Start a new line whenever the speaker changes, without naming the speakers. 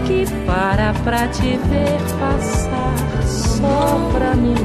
que para pra te ver passar, só pra me